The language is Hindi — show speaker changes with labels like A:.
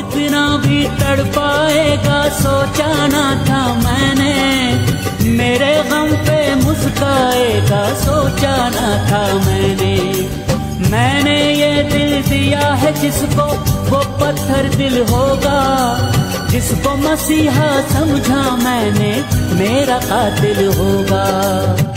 A: इतना भी तड़पाएगा सोचा ना था मैंने, मेरे गम पे मुस्काएगा सोचा ना था मैंने ये दिल दिया है जिसको वो पत्थर दिल होगा, जिसको मसीहा समझा मैंने मेरा कातिल होगा।